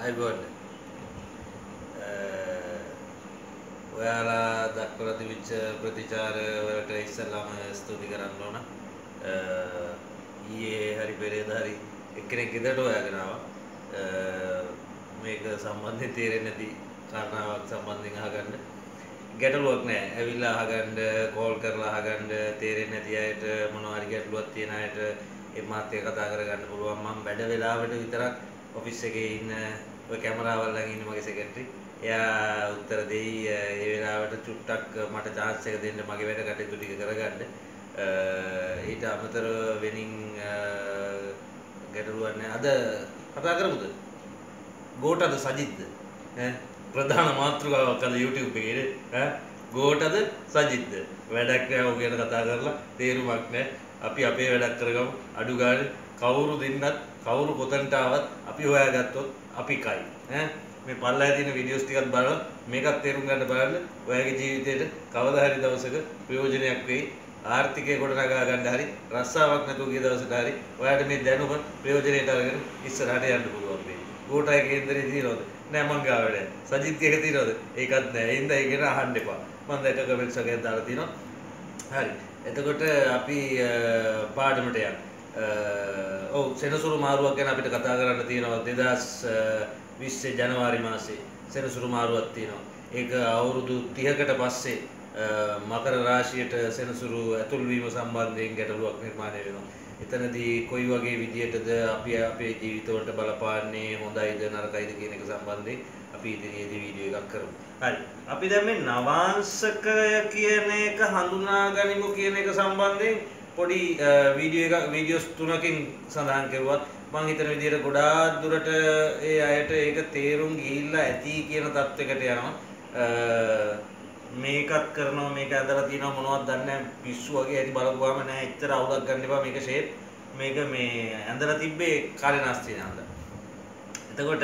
අයිබෝන් ඔයාලා දක්වලා තිබිච්ච ප්‍රතිචාර වලට ඉස්සෙල්ලාම ස්තුති කරන්න ඕන. ඊයේ හරි පෙරේදා හරි එක්කෙනෙක් ඉදට හොයාගෙන ආවා. මේක සම්බන්ධයෙන් තේරෙන්නේ නැති කාරණාවක් සම්බන්ධයෙන් අහගන්න. ගැටලුවක් නැහැ. ඇවිල්ලා අහගන්න, කෝල් කරලා අහගන්න, තේරෙන්නේ නැති අයට මොනවා හරි ගැටලුවක් තියෙන අයට ඒ මාත් එක්ක කතා කරගන්න පුළුවන්. මම වැඩ වෙලාවට විතරක් ඔෆිස් එකේ ඉන්න ඔය කැමරාවල් ළඟ ඉන්න මගේ සෙක්‍රටරි. එයා උත්තර දෙයි. ඒ වෙලාවට චුට්ටක් මට chance එක දෙන්න මගේ වැඩ කටයුතු ටික කරගන්න. ඊට අමතරව වෙනින් ගැටලුවක් නැහැ. අද කතා කරමුද? ගෝඨද සජිත්ද? ප්‍රධාන මාතෘකාවක් අද YouTube එකේ ගෝඨද සජිත්ද? වැඩක් නැහැ ඔය ගැන කතා කරලා තේරුමක් නැහැ. අපි අපේ වැඩක් කරගමු. අඩු ගානේ කවුරු දෙන්නත් කවුරු කොතනට ආවත් අපි හොයාගත්තොත් අපි කයි. මේ පල්ලෑ තියෙන වීඩියෝස් ටිකක් බලලා මේකත් තේරුම් ගන්න බලන්න. ඔයාගේ ජීවිතේට කවදා හරි දවසක ප්‍රයෝජනයක් වෙයි. ආර්ථිකය ගොඩනගා ගන්න හරි රස්සාවක් නැතුව ගිය දවසට හරි ඔයාට මේ දැනුම ප්‍රයෝජනෙට අරගෙන ඉස්සරහට යන්න පුළුවන් වෙයි. ගෝඨාය කේන්දරේ තියෙනවද? නෑ මං ගාව වැඩ. සජිත් එක තියෙනවද? ඒකත් නෑ. ඒ හින්දා ඒක ගැන අහන්න එපා. මම දැක්ක කමෙන්ට්ස් එකක් දාලා තියෙනවා. හරි. එතකොට අපි පාඩමට යන්න. ඔව් සෙනසුරු මාරුවක් ගැන අපිට කතා කරන්න තියෙනවා 2020 ජනවාරි මාසේ සෙනසුරු මාරුවක් තියෙනවා. ඒක අවුරුදු 30කට පස්සේ මකර රාශියට සෙනසුරු ඇතුල් වීම සම්බන්ධයෙන් ගැටලුවක් නිර්මාණය වෙනවා. එතනදී කොයි වගේ විදියටද අපි අපේ ජීවිතවලට බලපාන්නේ හොඳයිද නරකයිද කියන එක සම්බන්ධයෙන් අපි ඉදිරියේදී වීඩියෝ එකක් කරමු. හරි. අපි දැන් මේ නවාංශකය කියන එක හඳුනා ගනිමු කියන එක සම්බන්ධයෙන් පොඩි වීඩියෝස් තුනකින් සඳහන් කරුවත් මම හිතන විදිහට ගොඩාක් දුරට ඒ අයට ඒක තේරුම් ගිහිල්ලා ඇති කියන තත්යකට යනවා. මේකත් කරනවා මේක ඇදලා තියෙනවා මොනවද දන්නේ නැහැ පිස්සු වගේ ඇති බලපුවාම නෑ එච්චර අවුලක් ගන්න එපා මේක ෂේප් මේක මේ ඇඳලා තිබ්බේ කාලේ නැස්ති නේද. එතකොට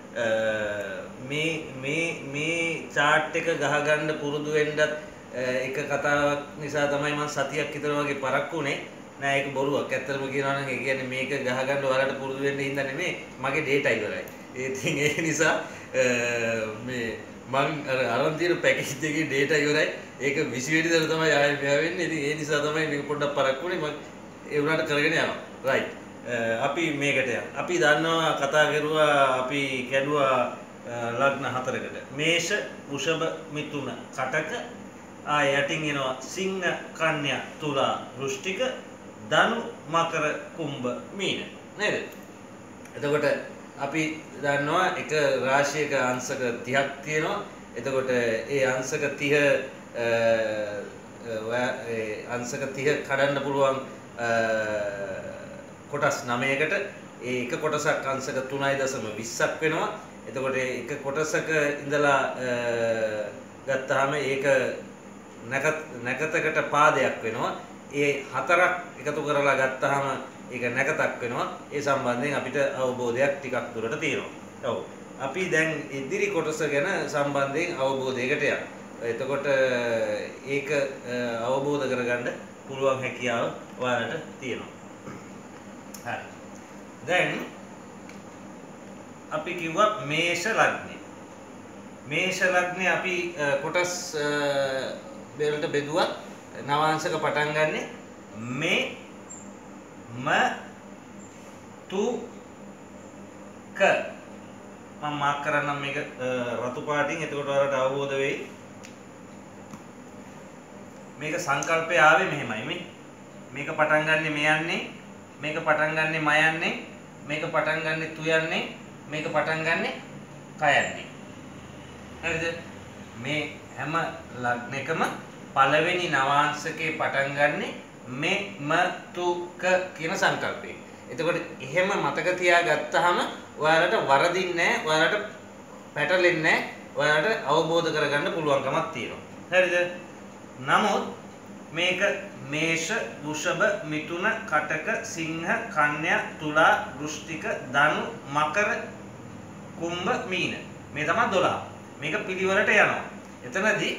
මේ chart එක ගහගන්න පුරුදු වෙන්නත් එක කතාවක් නිසා තමයි මම සතියක් විතර වගේ පරක්කුනේ. නෑ ඒක බොරුවක්. ඇත්තටම කියනවා නම් ඒ කියන්නේ මේක ගහගන්න ඔයාලට පුරුදු වෙන්න හින්දා නෙමෙයි මගේ data ඉවරයි. ඉතින් ඒ නිසා මේ මං අරන් තියෙන පැකේජ් එකේ data ඉවරයි. ඒක 20 වෙනිදාට තමයි ආයෙ මෙහා වෙන්නේ. ඉතින් ඒ නිසා තමයි මේක පොඩ්ඩක් පරක්කුනේ. මම ඒ උනාට කරගෙන යනවා. right. අපි මේකට යමු. අපි දන්නවා කතා කරුවා අපි කැඩුවා ලග්න හතරකට. මේෂ, වෘෂභ, මිථුන, කටක යටින් එනවා සිංහ, කන්‍යා, තුලා, වෘශ්චික, ධනු, මකර, කුම්භ, මීන. නේද? එතකොට අපි දන්නවා එක රාශියක අංශක 30ක් තියෙනවා. එතකොට ඒ අංශක 30 කඩන්න පුළුවන් කොටස් 9කට. ඒ එක කොටසක් අංශක 3.20ක් වෙනවා. එතකොට එක කොටසක ඉඳලා ගත්තාම ඒක නැකතකට පාදයක් වෙනවා. ඒ හතරක් එකතු කරලා ගත්තාම ඒක නැකතක් වෙනවා. ඒ සම්බන්ධයෙන් අපිට අවබෝධයක් ටිකක් දුරට තියෙනවා. ඔව්. අපි දැන් ඉදිරි කොටස ගැන සම්බන්ධයෙන් අවබෝධයකට යනවා. එතකොට ඒක අවබෝධ කරගන්න පුළුවන් හැකියාව ඔයාලට තියෙනවා. හරි. දැන් අපි කිව්වා මේෂ ලග්නේ. මේෂ ලග්නේ අපි කොටස් වලට බෙදුවත් නවාංශක පටන් ගන්නෙ මේ ම තු ක මම මාක් කරන්නම් මේක රතු පාටින්. එතකොට ඔයාලට අවබෝධ වෙයි. මේක සංකල්පය ආවේ මෙහෙමයි මේ. මේක පටන් ගන්නෙ මේ යන්නේ. මේක පටන් ගන්නෙ ම යන්නේ. මේක පටන් ගන්නෙ තු යන්නේ. මේක පටන් ගන්නෙ ක යන්නේ. හරිද? මේ හැම ලග්නයකම පළවෙනි නවාංශකේ පටන් ගන්නෙ මේ ම තු ක කියන සංකල්පයෙන්. එතකොට එහෙම මතක තියාගත්තාම ඔයාලට වරදින්නේ නැහැ, ඔයාලට පැටලෙන්නේ නැහැ, ඔයාලට අවබෝධ කරගන්න පුළුවන්කමක් තියෙනවා. හරිද? නමුත් මේක මේෂ, වෘෂභ, මිථුන, කටක, සිංහ, කන්‍යා, තුලා, වෘශ්චික, ධනු, මකර, කුම්භ, මීන. මේ තමයි 12. මේක පිළිවෙලට යනවා. එතනදී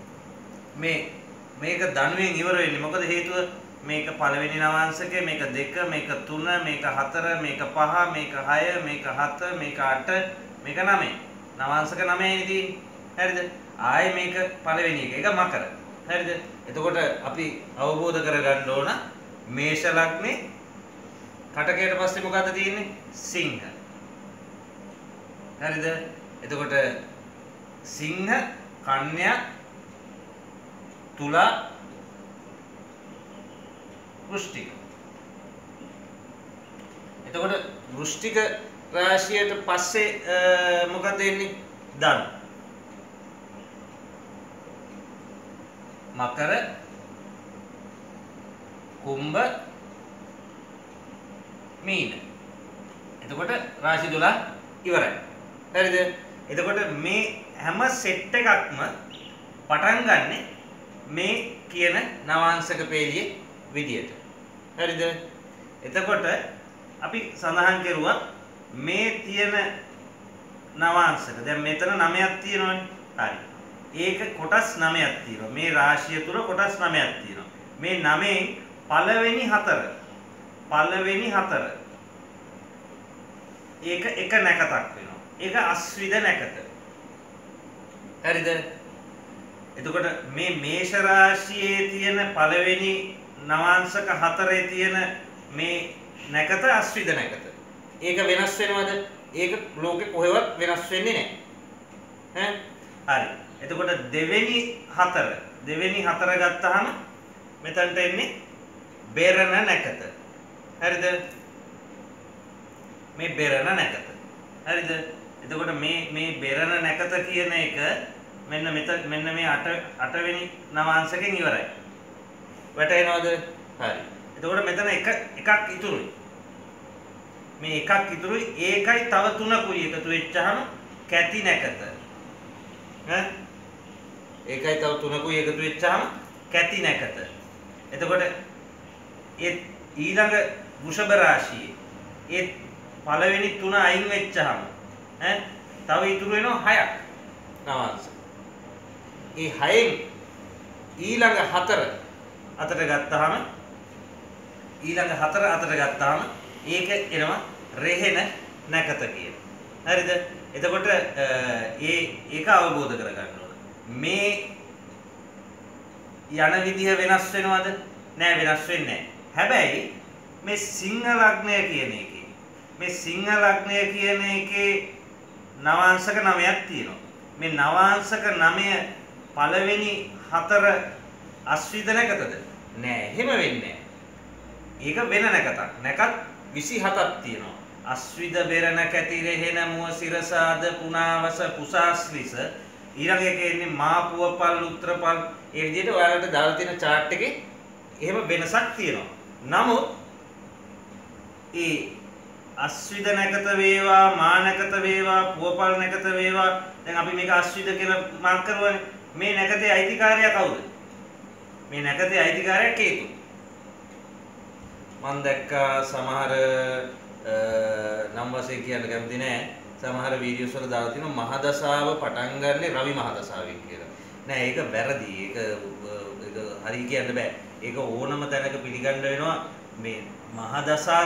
මේක ධනුවෙන් ඉවර වෙන්නේ. මොකද හේතුව මේක පළවෙනි නවාංශකය, මේක 2, මේක 3, මේක 4, මේක 5, මේක 6, මේක 7, මේක 8, මේක 9. නවාංශක 9යි තියෙන්නේ. හරිද? ආයේ මේක පළවෙනි එක. ඒක මකර. හරිද? එතකොට අපි අවබෝධ කරගන්න ඕන මේෂ ලග්නේ කටකයට පස්සේ මොකද්ද තියෙන්නේ? සිංහ. හරිද? එතකොට සිංහ, කන්‍යා, තුලා, වෘශ්චික. එතකොට වෘශ්චික රාශියට පස්සේ මොකද එන්නේ? ධනු. මකර, කුම්භ, මීන. එතකොට රාශි 12 ඉවරයි. හරිද? එතකොට මේ හැම සෙට් එකක්ම පටන් ගන්නෙ මේ කියන නවාංශක පේළියේ විදියට. හරිද? එතකොට අපි සඳහන් කරුවා මේ තියෙන නවාංශක දැන් මෙතන 9ක් තියෙනවනේ. හරි. ඒක කොටස් 9ක් තියෙනවා. මේ රාශිය තුල කොටස් 9ක් තියෙනවා. මේ 9න් පළවෙනි 4 ඒක එක නැකතක් වෙනවා. ඒක අස්විද නැකත. හරිද? එතකොට මේ මේෂ රාශියේ තියෙන පළවෙනි නවාංශක 4 තියෙන මේ නැකත අස්විද නැකත. ඒක වෙනස් වෙනවද? ඒක ලෝකේ කොහෙවත් වෙනස් වෙන්නේ නැහැ. හරි. එතකොට දෙවෙනි 4 ගත්තාම මෙතනට එන්නේ බෙරණ නැකත. හරිද? මේ බෙරණ නැකත. හරිද? එතකොට මේ බෙරණ නැකත කියන එක මෙන්න මේ 8 වෙනි නවාංශකෙන් ඉවරයි. වැටහෙනවද? හරි. එතකොට මෙතන එකක් ඉතුරුයි. මේ එකක් ඉතුරුයි ඒකයි තව 3කුයි එකතු වෙච්චාම කැති නැකත. ඒකයි තව 3කුයි එකතු වෙච්චාම කැති නැකත. එතකොට ඒ ඊළඟ වෘෂභ රාශියේ ඒ පළවෙනි 3 අයින් වෙච්චාම තව ඉතුරු වෙනවා 6ක් නවාංශ. ඒ 6න් ඊළඟ 4 අතට ගත්තාම ඒක එනවා රෙහෙන නැකත කියන. හරිද? එතකොට ඒක අවබෝධ කරගන්න ඕන. මේ යන විදිහ වෙනස් වෙනවද? නෑ, වෙනස් වෙන්නේ නෑ. හැබැයි මේ සිංහ ලග්නය කියන එකේ නවාංශක 9ක් තියෙනවා. මේ නවාංශක 9 පළවෙනි 4 අස්විද නැකතද? නෑ, එහෙම වෙන්නේ නෑ. ඒක වෙන නැකතක්. නැකත් 27ක් තියෙනවා. අස්විද බෙරණ කැති රෙහෙන මුව සිරසාද පුනාවස පුසාස්ලිස ඊළඟ එකේ ඉන්නේ මා පුවපල් උත්‍රපල්. ඒ විදිහට ඔයාලට දාලා තියෙන chart එකේ එහෙම වෙනසක් තියෙනවා. නමුත් ඒ අස්විද නැකත වේවා මා නැකත වේවා පුවපල් නැකත වේවා දැන් අපි මේක අස්විද කියලා මාක් කරුවානේ. මේ නැකතේ අයිතිකාරයා කවුද? මේ නැකතේ අයිතිකාරයා කේතු. මම දැක්කා සමහර නම් වශයෙන් කියන්න කැමති නෑ. සමහර වීඩියෝස් වල දාලා තිනවා මහදසාව පටන් ගන්නෙ රවි මහදසාවෙන් කියලා. නෑ, ඒක වැරදි. ඒක හරි කියන්න බෑ. ඒක ඕනම තැනක පිළිගන්න වෙනවා. මේ මහදසා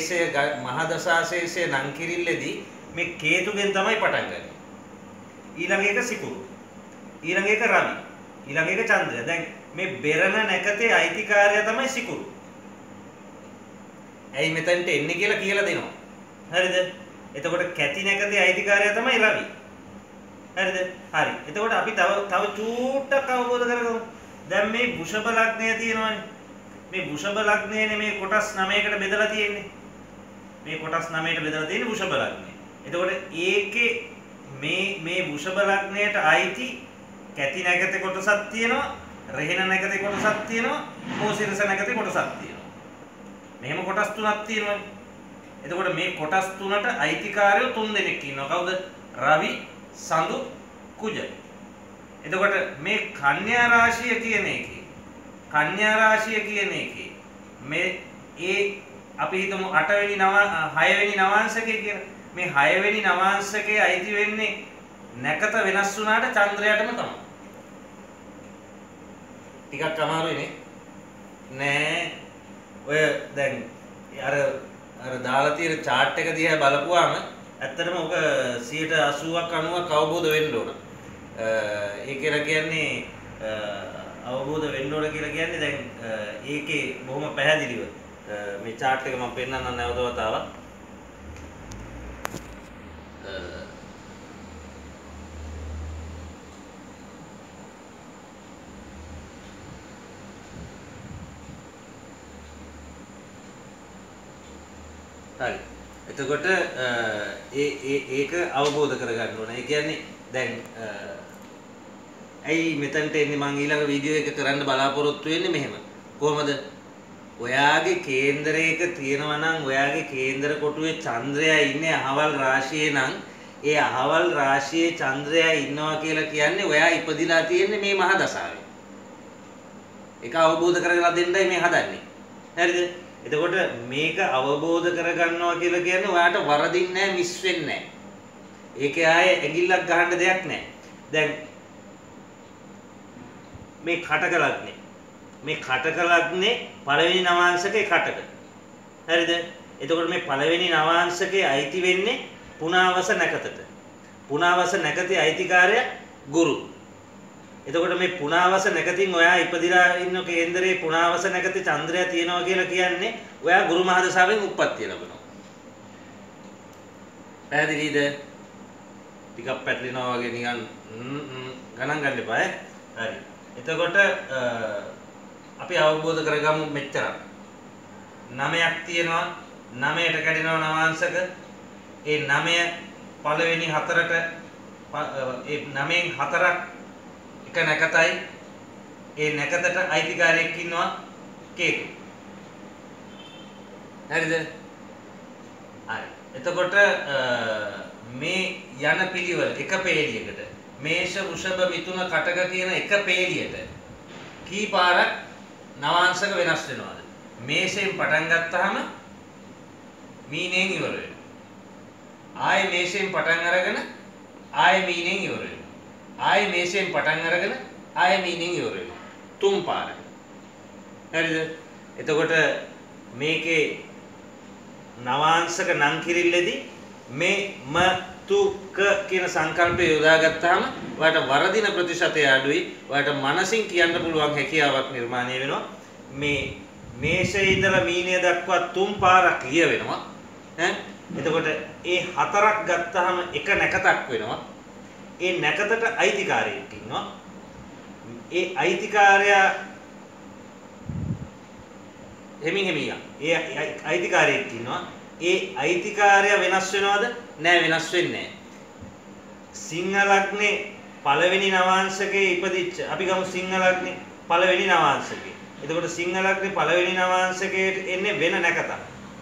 ශේෂය නම් කිරිල්ලේදී මේ කේතුගෙන් තමයි පටන් ගන්නේ. ඊළඟ එක සිකුරු. ඊළඟ එක රවි. ඊළඟ එක චන්ද්‍රය. දැන් මේ බෙරණ නැකතේ අයිතිකාරයා තමයි සිකුරු. ඇයි මෙතනට එන්නේ කියලා දෙනවා. හරිද? එතකොට කැති නැකතේ අයිතිකාරයා තමයි රවි. හරිද? හරි. එතකොට අපි තව චූට්ටක් අවබෝධ කරගමු. දැන් මේ වෘෂභ ලග්නය තියෙනවානේ. මේ වෘෂභ ලග්නයනේ මේ කොටස් 9කට බෙදලා තියෙන්නේ. මේ කොටස් 9ට බෙදලා තියෙන්නේ වෘෂභ ලග්නය. එතකොට ඒකේ මේ වෘෂභ ලග්නයට අයිති කැති නැකතේ කොටසක් තියෙනවා, රෙහෙන නැකතේ කොටසක් තියෙනවා, මෝසිරස නැකතේ කොටසක් තියෙනවා. මෙහෙම කොටස් තුනක් තියෙනවානේ. එතකොට මේ කොටස් තුනට අයිතිකාරයෝ 3 දෙනෙක් ඉන්නවා. කවුද? රවි, සඳු, කුජ. එතකොට මේ කන්‍යා රාශිය කියන එකේ මේ අපි හිතමු 6 වෙනි නවාංශකය කියලා. මේ 6 වෙනි නවාංශකයේ අයිති වෙන්නේ නැකත වෙනස් වුණාට චන්ද්‍රයාටම තමයි. ටිකක් අමාරුයි නේ. නෑ, ඔය දැන් අර දාලා තියෙන chart එක දිහා බලපුවාම ඇත්තටම ඔක 80%ක් 90ක් අවබෝධ වෙන්න ඕන. ඒ කියලා කියන්නේ අවබෝධ වෙන්න ඕන කියලා කියන්නේ දැන් ඒකේ බොහොම පැහැදිලිව මේ chart එක මම පෙන්නන්නම් නැවත වතාවක්. හරි. එතකොට ඒක අවබෝධ කරගන්න ඕනේ. ඒ කියන්නේ දැන් ඇයි මෙතනට එන්නේ මම ඊළඟ වීඩියෝ එක කරන්න බලාපොරොත්තු වෙන්නේ මෙහෙම. කොහමද? ඔයාගේ කේන්දරයක තියෙනවා නම් ඔයාගේ කේන්දර කොටුවේ චන්ද්‍රයා ඉන්නේ අහවල් රාශියේ නම් ඒ අහවල් රාශියේ චන්ද්‍රයා ඉන්නවා කියලා කියන්නේ ඔයා ඉපදිලා තියෙන්නේ මේ මහා දශාවේ. ඒක අවබෝධ කරගලා දෙන්නයි මේ හදන්නේ. හරිද? එතකොට මේක අවබෝධ කරගන්නවා කියලා කියන්නේ ඔයාට වරදින්නේ නැහැ, මිස් වෙන්නේ නැහැ. ඒකේ ආයේ ඇඟිල්ලක් ගහන්න දෙයක් නැහැ. දැන් මේ කටක ලග්නේ. මේ කටක ලග්නේ පළවෙනි නවාංශකේ කටක. හරිද? එතකොට මේ පළවෙනි නවාංශකේ අයිති වෙන්නේ පුනාවස නැකතට. පුනාවස නැකතේ අයිතිකාරය ගුරු. එතකොට මේ පුනාවස නැකතින් ඔයා ඉපදිලා ඉන්න කේන්දරේ පුනාවස නැකතේ චන්ද්‍රයා තියෙනවා කියලා කියන්නේ ඔයා ගුරු මහදශාවෙන් උප්පත්තිය ලැබෙනවා. පැහැදිලිද? ටිකක් පැටලෙනවා වගේ නිකන් ගණන් ගන්න එපා ඈ. හරි. එතකොට අපි අවබෝධ කරගමු මෙච්චරක්. 9ක් තියෙනවා. 9ට කැඩෙනවා නවාංශක. ඒ 9 පළවෙනි හතරට ඒ 9න් හතරක් එක නැකතයි. ඒ නැකතට අයිතිකාරයෙක් ඉන්නවා කේතු. හරිද? හරි. එතකොට මේ යන පිළිවෙල එක පේළියකට මේෂ වෘෂභ මිථුන කටක කියන එක පේළියට කී පාරක් නවාංශක වෙනස් වෙනවද? මේෂයෙන් පටන් ගත්තාම මීනෙන් ඉවර වෙනවා. ආයේ මේෂයෙන් පටන් අරගෙන ආයේ මීනෙන් ඉවර වෙනවා. ආයේ මේෂයෙන් පටන් අරගෙන ආයේ මීනෙන් ඉවර වෙනවා. 3 පාරක්. හරිද? එතකොට මේකේ නවාංශක නම් කිරිල්ලේදී මේ තුක කියන සංකල්පය යොදාගත්තාම ඔයාලට වරදින ප්‍රතිශතය අඩුයි. ඔයාලට මනසින් කියන්න පුළුවන් හැකියාවක් නිර්මාණය වෙනවා. මේ මේෂයේ ඉඳලා මීනය දක්වා 3 පාරක් කියවෙනවා. එතකොට ඒ 4ක් ගත්තාම එක නැකතක් වෙනවා. ඒ නැකතට අයිතිකාරයෙක් ඉන්නවා. ඒ අයිතිකාරයා හිමියා. ඒ අයිතිකාරයෙක් ඉන්නවා. ඒ අයිතිකාරයා වෙනස් වෙනවද? නෑ, වෙනස් වෙන්නේ නෑ. සිංහ ලග්නේ පළවෙනි නවාංශකේ ඉපදිච්ච අපි ගමු සිංහ ලග්නේ පළවෙනි නවාංශකේ. එතකොට සිංහ ලග්නේ පළවෙනි නවාංශකේට එන්නේ වෙන නැකතක්.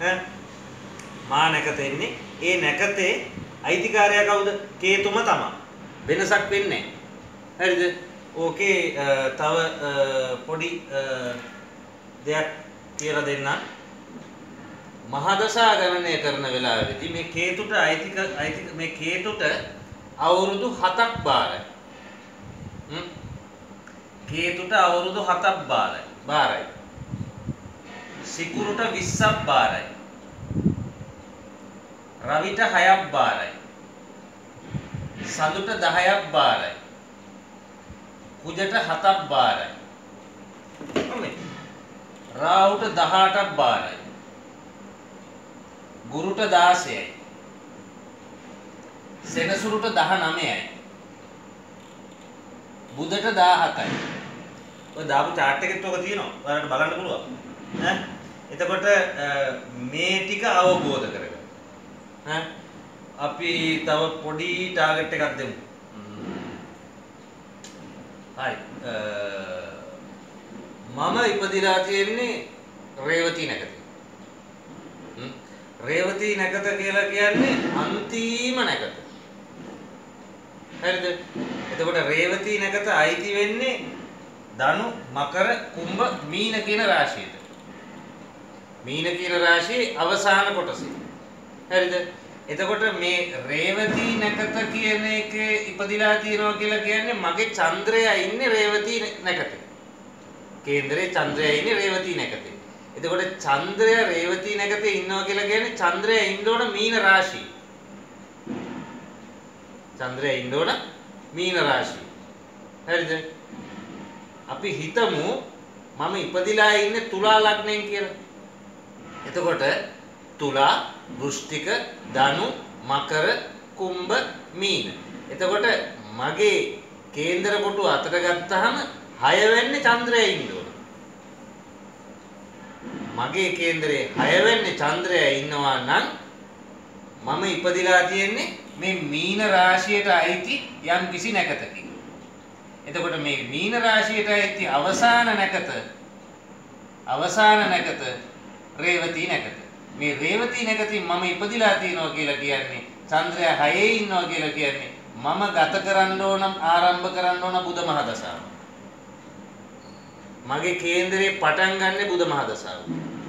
මා නැකත එන්නේ. ඒ නැකතේ අයිතිකාරයා කවුද? කේතුම තමයි. වෙනසක් වෙන්නේ නෑ. හරිද? ඕකේ තව පොඩි දෙයක් කියලා දෙන්නම්. මහදශා ගණනය කරන වෙලාවේදී මේ කේතුට මේ කේතුට අවුරුදු 7ක් බාරයි. කේතුට අවුරුදු 7ක් බාරයි. සිකුරුට 20ක් බාරයි. රවිට 6ක් බාරයි. සඳුට 10ක් බාරයි. කුජට 7ක් බාරයි. රාහුට 18ක් බාරයි. ගුරුට 16යි. සෙනසුරුට 19යි. බුදට 17යි. ඔය දාපු chart එකෙත් ඔක තියෙනවා. ඔයාලට බලන්න පුළුවන්. එතකොට මේ ටික අවබෝධ කරගන්න. අපි තව පොඩි ටාගට් එකක් දෙමු. හරි. මම ඉපදිලා තියෙන්නේ රේවති නැකතේ. රේවති නැකත කියලා කියන්නේ අන්තිම නැකත. හරිද? එතකොට රේවති නැකත අයිති වෙන්නේ ධනු, මකර, කුම්භ, මීන කියන රාශියට. මීන කියන රාශියේ අවසාන කොටසේ. හරිද? එතකොට මේ රේවති නැකත කියන එකේ ඉපදිලා තියෙනවා කියලා කියන්නේ මගේ චන්ද්‍රයා ඉන්නේ රේවති නැකතේ. කේන්දරේ චන්ද්‍රයා ඉන්නේ රේවති නැකතේ. එතකොට චන්ද්‍රයා රේවති නැකතේ ඉන්නවා කියලා කියන්නේ චන්ද්‍රයා ඉන්න ඕන මීන රාශිය. චන්ද්‍රයා ඉන්න ඕන මීන රාශිය. හරිද? අපි හිතමු මම ඉපදිලා ඉන්නේ තුලා ලග්නයෙන් කියලා. එතකොට තුලා, වෘශ්චික, ධනු, මකර, කුම්භ, මීන. එතකොට මගේ කේන්දර කොටුව අතට ගත්තාම 6 වෙන්නේ චන්ද්‍රයා ඉන්න ඕන. මගේ කේන්දරේ 6 වෙන්නේ චන්ද්‍රයා ඉන්නවා නම් මම ඉපදිලා තියෙන්නේ මේ මීන රාශියට අයිති යම් කිසි නැකතකින්. එතකොට මේ මීන රාශියට අයිති අවසාන නැකත රේවතී නැකත. මේ රේවතී නැකතින් මම ඉපදිලා තියෙනවා කියලා කියන්නේ චන්ද්‍රයා 6 ඉන්නවා කියලා කියන්නේ මම ගත කරන්න ඕන ආරම්භ කරන්න ඕන බුධ මහ දශාව. මගේ කේන්දරේ පටන් ගන්න බුධ මහ දශාව.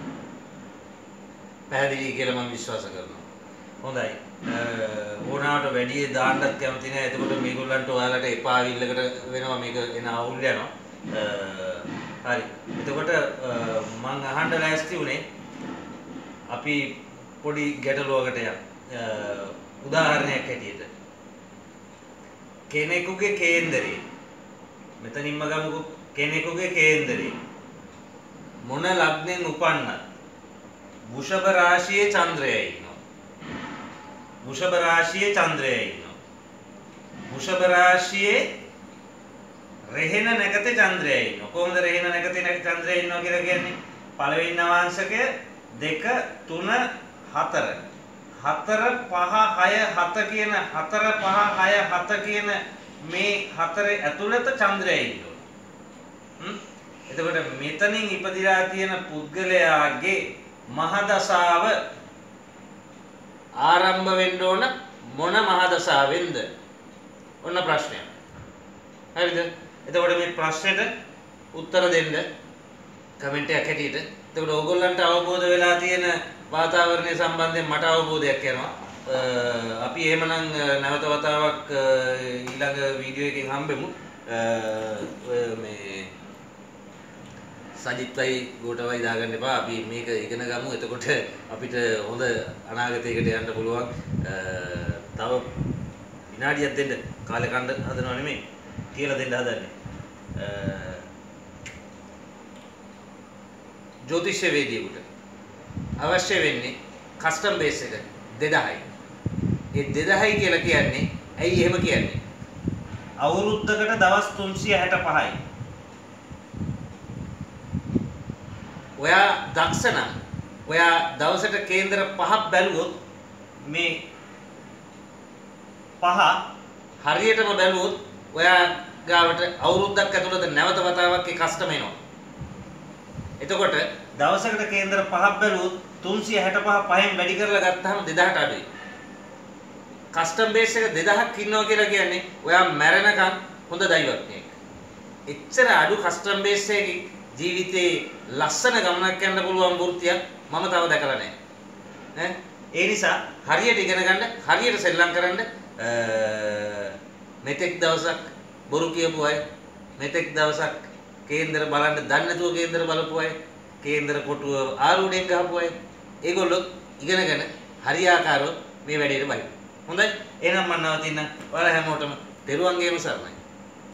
පැහැදිලි කියලා මම විශ්වාස කරනවා. හොඳයි. ඕනාවට වැඩි දාන්නත් කැමති නෑ. එතකොට මේගොල්ලන්ට ඔයාලට එපා විල්ලකට වෙනවා මේක එන අවුල් යනවා. හරි. එතකොට මම අහන්න ලෑස්ති උනේ අපි පොඩි ගැටලුවකට යන්න. උදාහරණයක් හැටියට කෙනෙකුගේ කේන්දරේ මෙතනින්ම ගමුකෝ කෙනෙකුගේ කේන්දරේ මොන ලග්නෙන් උපන්නත් වෘෂභ රාශියේ චන්ද්‍රයා ඉන්නවා. වෘෂභ රාශියේ චන්ද්‍රයා ඉන්නවා. වෘෂභ රාශියේ රෙහෙන නැකතේ චන්ද්‍රයා ඉන්නවා. කොහොමද රෙහෙන නැකතේ චන්ද්‍රයා ඉන්නවා කියලා කියන්නේ? පළවෙනි නවාංශකය 2 3 4 4 5 6 7 කියන 4 5 6 7 කියන මේ හතරේ ඇතුළත චන්ද්‍රයා ඉන්නවා. එතකොට මෙතනින් ඉපදිලා තියෙන පුද්ගලයාගේ මහදශාව ආරම්භ වෙන්න ඕන මොන මහදශාවෙන්ද? ඔන්න ප්‍රශ්නය. හරිද? එතකොට මේ ප්‍රශ්නෙට උත්තර දෙන්න කමෙන්ට් එකක් හැටියට. එතකොට ඕගොල්ලන්ට අවබෝධ වෙලා තියෙන වාතාවරණය සම්බන්ධයෙන් මට අවබෝධයක් යනවා. අපි එහෙමනම් නැවත වතාවක් ඊළඟ වීඩියෝ එකකින් හම්බෙමු. මේ සජිත්වයි ගෝඨවයි දාගන්න එපා. අපි මේක ඉගෙන ගමු. එතකොට අපිට හොඳ අනාගතයකට යන්න පුළුවන්. තව විනාඩියක් දෙන්න. කාලේ කන්න හදනව නෙමෙයි. කියලා දෙන්න හදන්නේ. ජ්‍යොතිෂ්‍ය වේදියෙකුට අවශ්‍ය වෙන්නේ කස්ටම් බේස් එක 2000යි. ඒ 2000යි කියලා කියන්නේ ඇයි එහෙම කියන්නේ? අවුරුද්දකට දවස් 365යි. ඔයා දක්ෂ නම් ඔයා දවසට කේන්දර 5ක් බැලුවොත් මේ 5 හරියටම බැලුවොත් ඔයා ගාවට අවුරුද්දක් ඇතුළත නැවත වතාවක් ඒ කස්ටම එනවා. එතකොට දවසකට කේන්දර 5ක් බැලුවොත් 365 පහෙන් වැඩි කරලා ගත්තාම 2000ට අඩුයි. කස්ටම් බේස් එක 2000ක් ඉන්නවා කියලා කියන්නේ ඔයා මැරෙනකන් හොඳ දෛවඥයෙක්. එච්චර අඩු කස්ටම් බේස් එකකින් ජීවිතේ ලස්සන ගමනක් යන්න පුළුවන් වෘත්තියක් මම තව දැකලා නැහැ. ඒ නිසා හරියට ඉගෙන ගන්න, හරියට සෙල්ලම් කරන්න. මෙතෙක් දවසක් බොරු කියපු අය, මෙතෙක් දවසක් කේන්දර බලන්න දන්නේ නැතුව කේන්දර බලපු අය, කේන්දර කොටුව ආරූඪයෙන් ගහපු අය, ඒගොල්ලෝ ඉගෙනගෙන හරියාකාරව මේ වැඩේට බයි. හොඳයි. එහෙනම් මම නවතින්න. ඔයාලා හැමෝටම තෙරුවන්ගේම සරණයි.